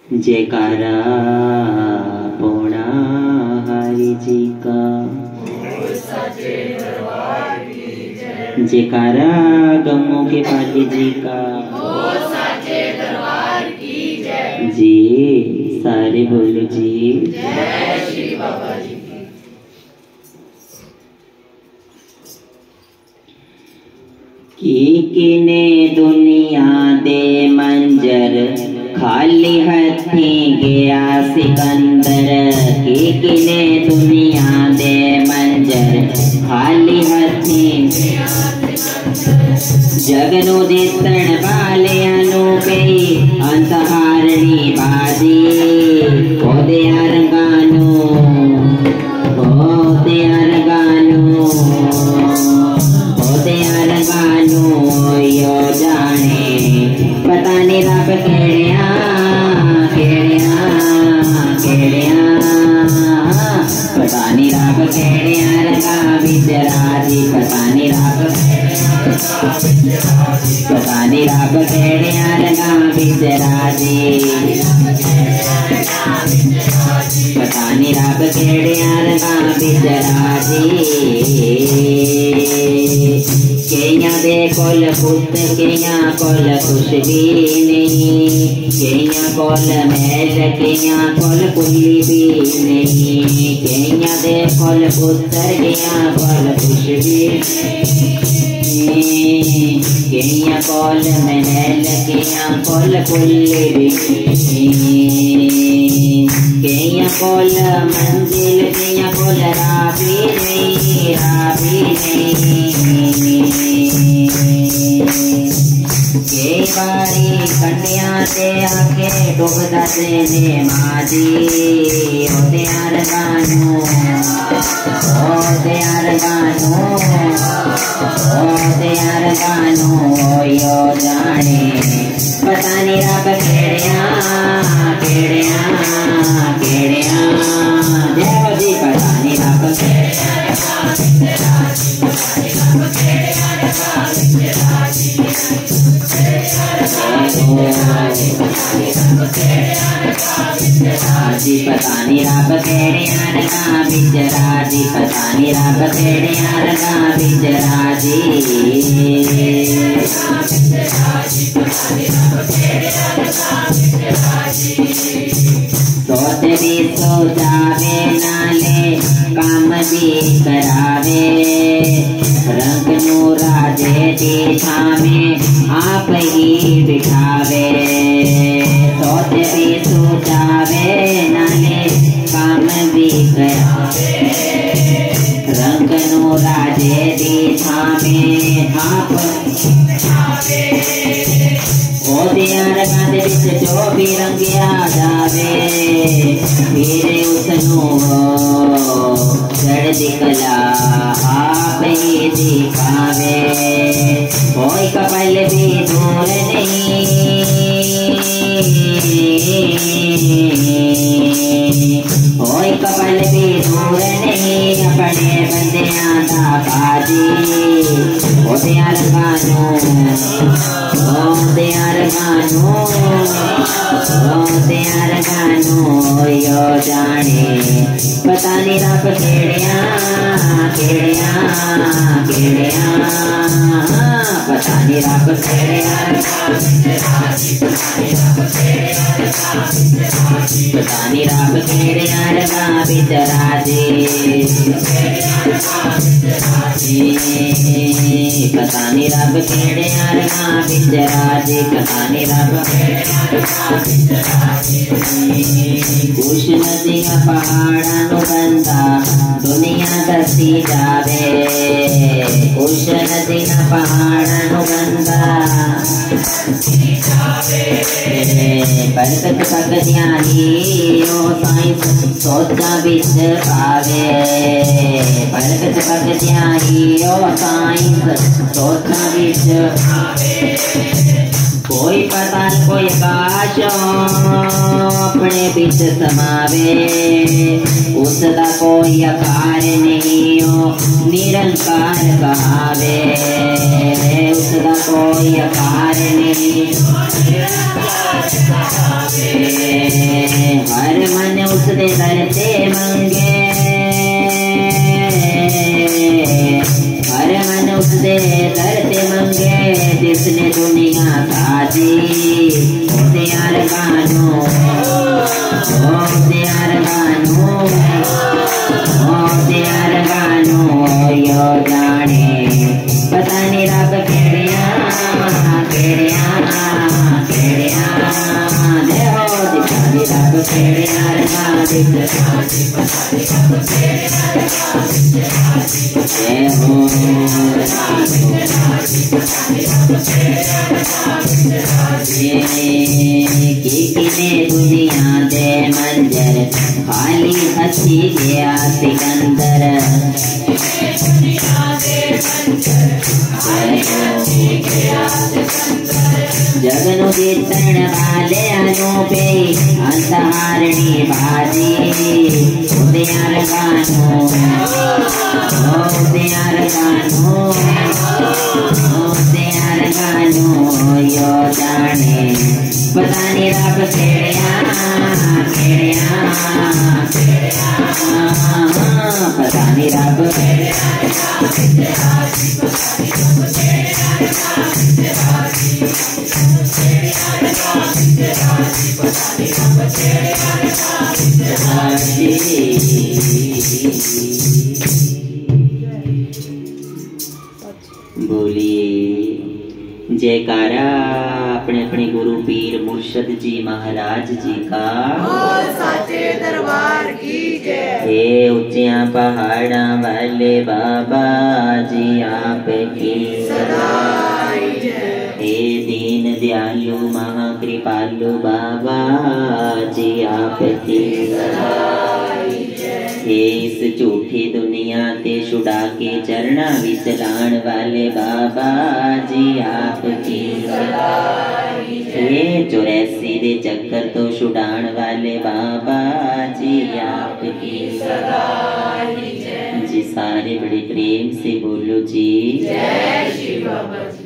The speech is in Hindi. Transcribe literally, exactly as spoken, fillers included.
जयकारा पौड़ा हरि जी का, जयकारा गमों के पाली जी का, जी सारे बोलो जी। जय श्री बाबा जी। की किने दुनिया दे मंजर, खाली हथी गया सिकंदर। की किने दुनिया दे मंजर, खाली हथी जगनु जितण वाले अनुपे, अंतहारणी बाजी ओदे अरगानो, ओदे अरगानो, ओदे अरगानो यो जाने। पता नहीं रब केड़िया केड़िया केड़िया, पता नहीं रब केड़िया रंगा विच राजी। पता नहीं रब पता नहीं रब केड़िया रंगा विच राजी। पता नहीं रब केड़िया रंगा विच राजी। केइयां दे कोल पुत केइयां कोल कुछ भी नहीं, केइयां कोल महल केइयां कोल कुली भी नहीं। केइयां दे कोल पुत्र केइयां कोल कुछ भी नहीं, केइयां कोल महल केइयां कोल कुली भी नहीं। केइयां कोल मंजिल केइयां कोल राबी नहीं, राबी नहीं। के बारी कन्या ते आके डुबदा तेने माजी। ओ त्यार गानो, ओ त्यार गानो, ओ त्यार गानो यो जाने। पता नहीं रब केड़िया केड़िया केड़िया, जय जी। पता नहीं रब जी। पता नहीं रब केड़िया रंगा विच राजी। पता नहीं रब केड़िया रंगा विच राजी। सोच भी सोचावे नाले काम भी करावे, रंग नू राजे दी छावे आप ही बिठावे। सोच भी सोचावे नाले काम भी करावे, रंग नू राजे दी छावे आप ओ त्यार गांदे विच जो भी रंगिया जावे। फिर उसनू चढ़ दिखला आप ही दिखावे। कोई कपल भी दूर नहीं, कोई कपल भी दूर नहीं, अपने बंदियां दा बाजी। ओ त्यार गानो, ओ त्यार गानो, ओ त्यार गानो यो जाने। पता नहीं रब केड़िया केड़िया केड़िया, पता नहीं रब केड़िया पता नहीं रब केड़िया रंगा विच राजी। पता नहीं रब केड़िया रंगा विच राजी। पता नहीं रब कुछ नदियां पहाड़ां नू बंदा दुनिया दसी जावे। कुछ नदियां पहाड़ां नू बंदा बरकत सकदियां ही ओ साइंस सोचा विच पावे। बरकत सकदियां ही ओ साइंस सोचा विच पावे। कोई पता कोई काश अपने बिच समावे, उसका कोई आकार नहीं हो निरंकार कहावे। उसका कोई आकार नहीं हर मन उसदे करते मंगे, हर मन उसदे करते मंगे, जिसने दुनिया साजी। ओ त्यार गानो, ओ त्यार गानो, ओ त्यार गानो यो जाने। पता नहीं रब केड़िया केड़िया केड़िया दे हो दिखा दी रब केड़िया रगा दिख दे हो की किने दुनिया दे मंजर खाली हसी गया सिकंदर। जगनु जीतण वाले अनूपे अंतहारणी बाजी। उद्यार गानो, उद्यार गानो, उद्यार गानो यो जाने। पता नहीं रब केड़िया केड़िया पता नहीं रब बोलिए जयकारा अपने अपने गुरु पीर मुर्शद जी महाराज जी का। और साचे दरबार की जय। हे ऊंचिया पहाड़ा वाले बाबा जी आपकी सदा जय। हे दीन दयालु महाकृपालु बाबा जी आपकी सदा जय। हे इस झूठी दुनिया ते छुड़ा के चरणा विच लाण वाले बाबा जी आपकी सदा जय। हे चौरासी दे चक्कर तो छुड़ाण वाले बाबा जी आपकी सदा जय। जी सारे बड़े प्रेम से बोलो जी जय श्री बाबा जी।